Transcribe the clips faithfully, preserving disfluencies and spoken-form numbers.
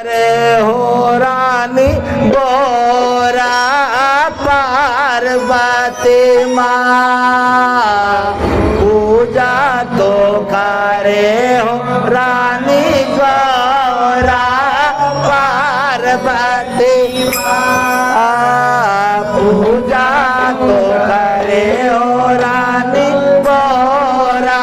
करे हो रानी गौरा पार्वती माँ। पूजा तो करे हो रानी गौरा पार्वती माँ। पूजा तो करे हो रानी गौरा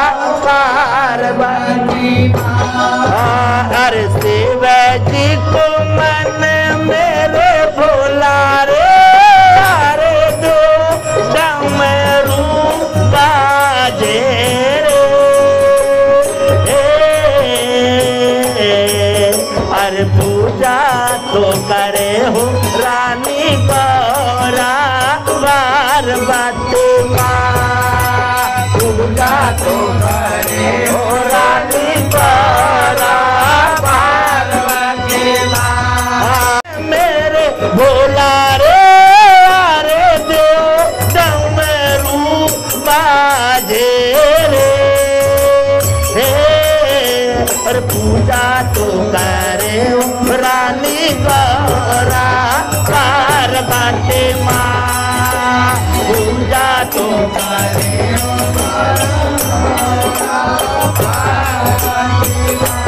पार्वती माँ। अरे शिव जी को मन मेरे भोला रे, अरे दो डमरू बाजे रे। अरे पूजा तो करे हो रानी गौरा पार्वती माँ। पूजा तो करे हो रानी गौरा पार्वती माँ। मेरे भोला रे, अरे दो डमरू बाजे रे। और पूजा तो करे हो रानी गौरा पार्वती माँ। पूजा तो करे हो पार्वती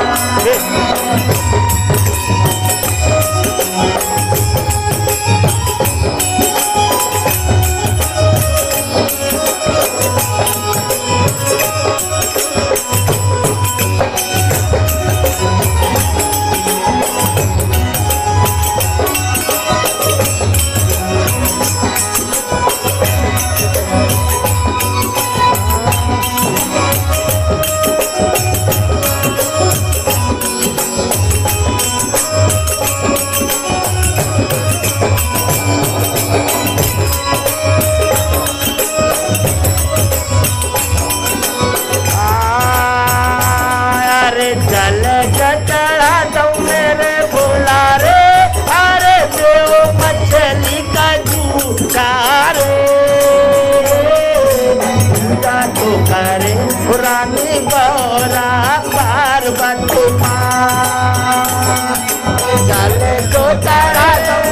रानी गौरा पार्वती माँ। चले तो तारा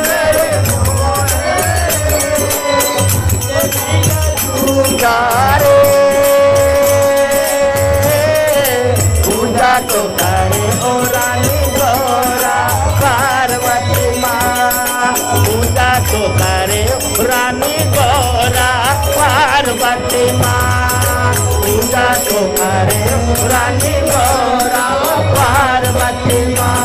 रे, पूजा तो करे हो रानी गौरा पार्वती माँ। पूजा तो करे रानी गौरा पार्वती माँ। पूजा तो करे रानी गौरा पार्वती माँ।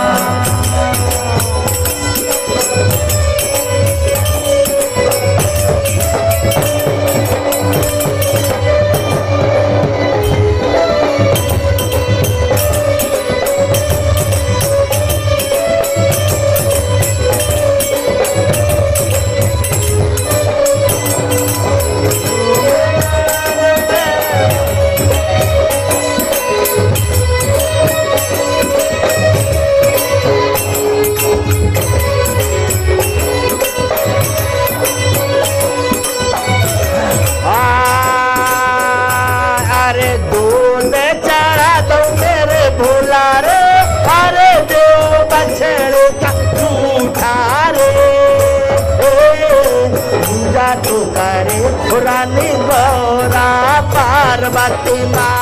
रानी गौरा पार्वती माँ।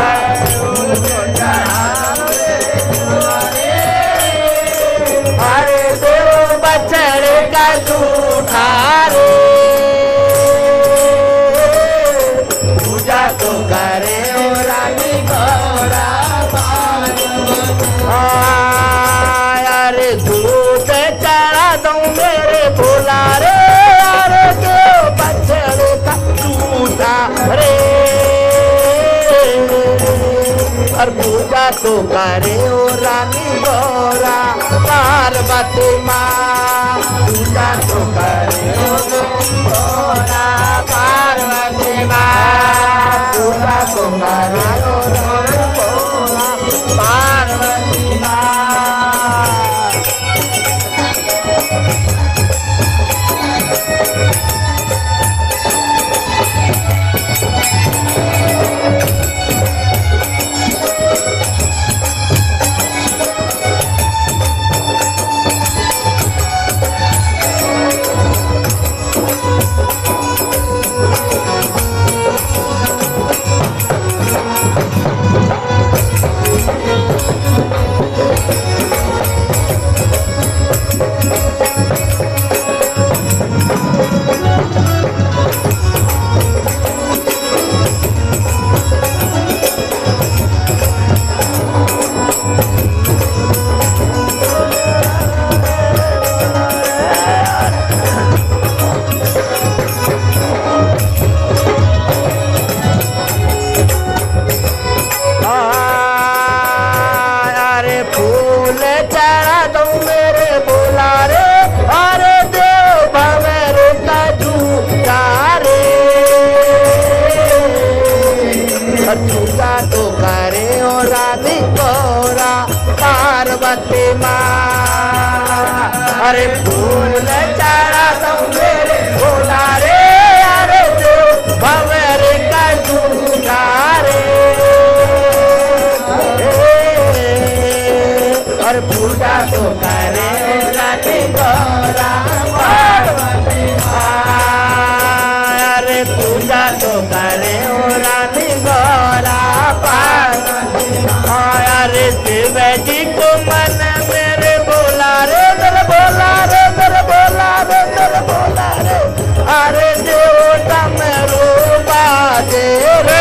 अरे दो बछड़े का झूठा रे, पूजा तो करे ओ रानी गौरा पार्वती माँ। अरे दूध चढ़ा दो मेरे भोला रे, रे। और पूजा तो करे ओ रानी गौरा पार्वती माँ। पूजा तो करे ओ गौरा पार्वती माँ। पूजा तो करे ओ गौरा पार्वती माँ। पूजा तो करे ओ रानी गौरा पार्वती माँ। अरे फूल चढ़ा तो मेरे भोला रे, अरे जो भंवर का झूठा रे। और पूजा तो करे ओ रानी गौरा पार्वती माँ। अरे पूजा तो करे ओ रानी गौरा पार्वती माँ। अरे शिव जी को मन मेरे बोला रे, दर बोला रे, दर बोला रे, दर बोला रे। अरे देवता में रूपा दे रे।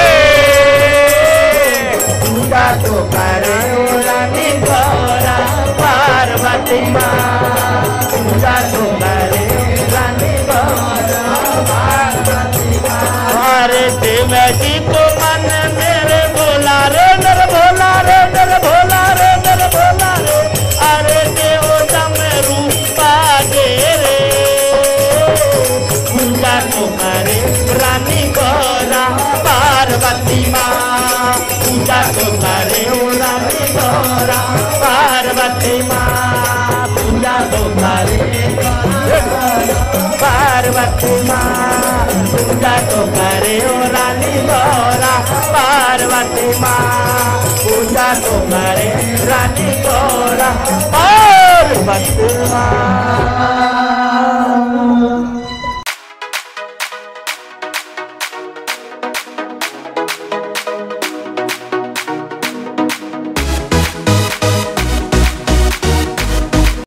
पूजा तो करे ओ रानी गौरा पार्वती माँ। पूजा तो करे रानी गौरा पार्वती माँ। अरे शिव जी को मन मेरे बोला रे, दर बोला रे, दर बोला रे, दर बोला रे। अरे देवता में रूपा दे रे। पूजा तो करे रानी गौरा पार्वती माँ। पूजा तो करे ओ रानी गौरा पार्वती माँ। पूजा तो करे पार्वती माँ। पूजा तो करे ओ रानी गौरा पार्वती माँ। पूजा तो करे रानी गौरा पार्वती माँ।